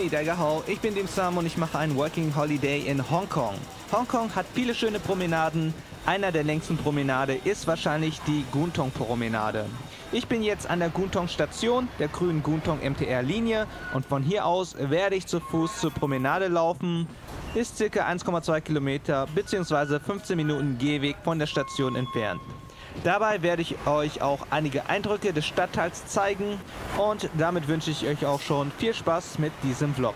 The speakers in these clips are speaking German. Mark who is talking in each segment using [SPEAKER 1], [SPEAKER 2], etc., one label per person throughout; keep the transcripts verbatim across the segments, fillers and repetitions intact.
[SPEAKER 1] Hey, Daigahao, ich bin Dim Sam und ich mache einen Working Holiday in Hongkong. Hongkong hat viele schöne Promenaden. Einer der längsten Promenade ist wahrscheinlich die Kwun Tong Promenade. Ich bin jetzt an der Kwun Tong Station, der grünen Kwun Tong M T R-Linie, und von hier aus werde ich zu Fuß zur Promenade laufen. Ist ca. eins Komma zwei Kilometer bzw. fünfzehn Minuten Gehweg von der Station entfernt. Dabei werde ich euch auch einige Eindrücke des Stadtteils zeigen und damit wünsche ich euch auch schon viel Spaß mit diesem Vlog.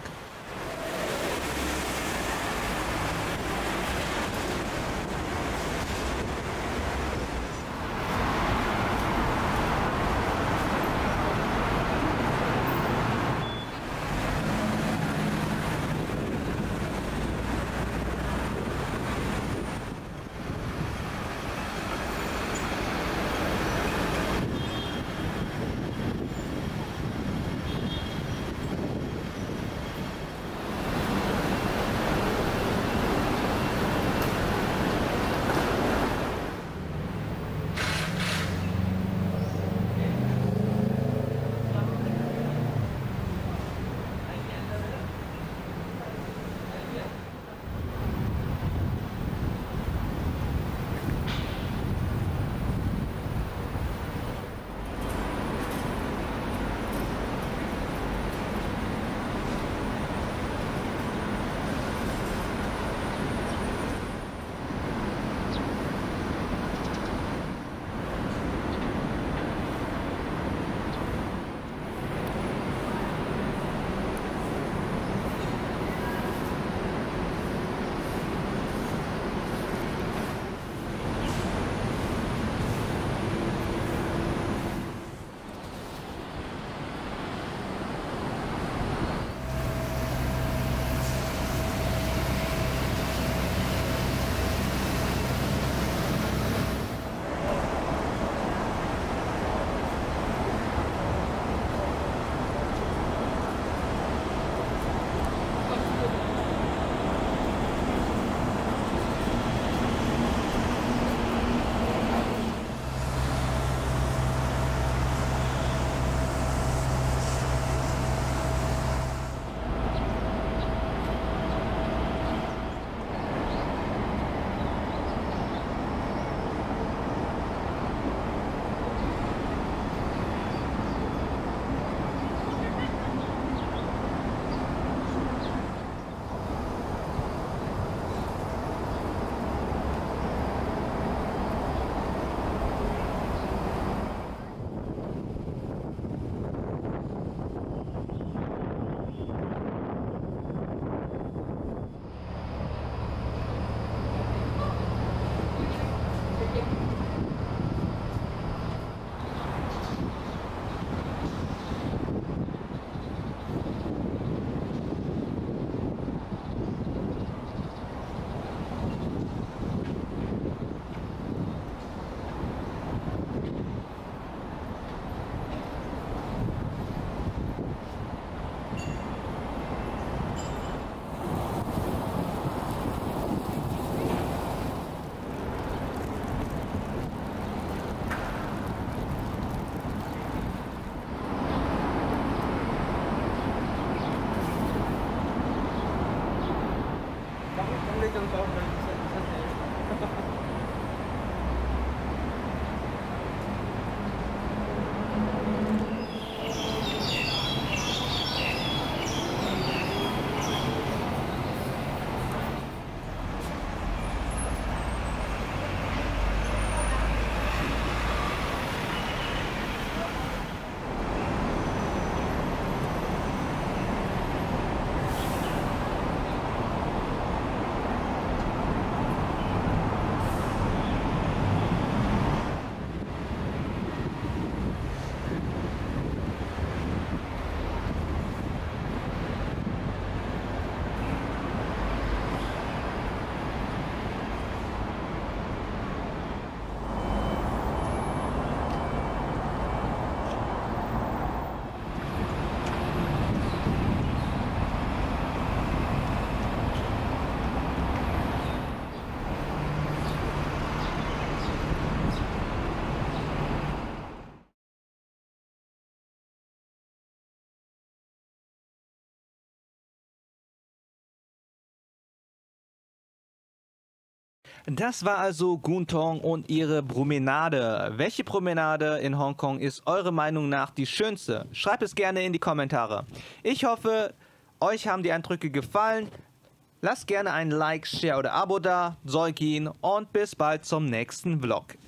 [SPEAKER 1] Das war also Gunthong und ihre Promenade. Welche Promenade in Hongkong ist eurer Meinung nach die schönste? Schreibt es gerne in die Kommentare. Ich hoffe, euch haben die Eindrücke gefallen. Lasst gerne ein Like, Share oder Abo da. Soll gehen und bis bald zum nächsten Vlog.